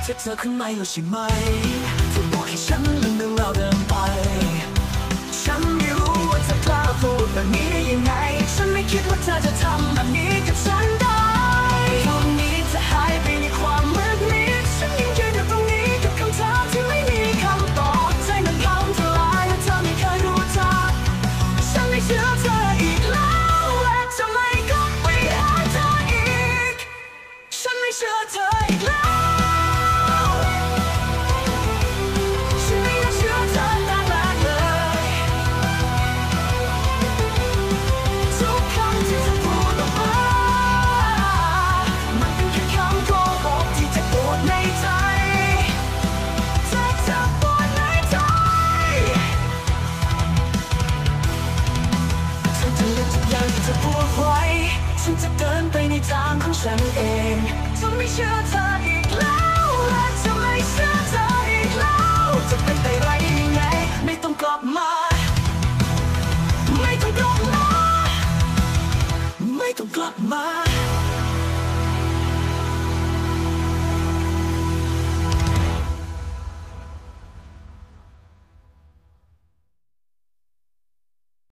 เธอขึ้นไม่แล้วใช่ไหมเธอบอกให้ฉันลืมเรื่องราวเดิมไปฉันไม่รู้ว่าเธอกล้าพูดแบบนี้ได้ยังไงฉันไม่คิดว่าเธอจะทำแบบนี้กับฉันได้ตรงนี้จะหายไปในความมืดมิดฉันยังยืนอยู่ตรงนี้กับคำถามที่ไม่มีคำตอบใจมันพังทลายและเธอไม่เคยรู้จักฉันไม่เชื่อเธออีกแล้วและจะไม่กลับไปหาเธออีกฉันไม่เชื่อเธออีกแล้วจะพูดไว้ฉันจะเดินไปในทางของฉันเองจะไม่เชื่อเธออีกแล้วและจะไม่เชื่อเธออีกแล้วจะเป็นไปได้ยังไงไม่ต้องกลับมาไม่ต้องกลับมาไม่ต้องกลับมา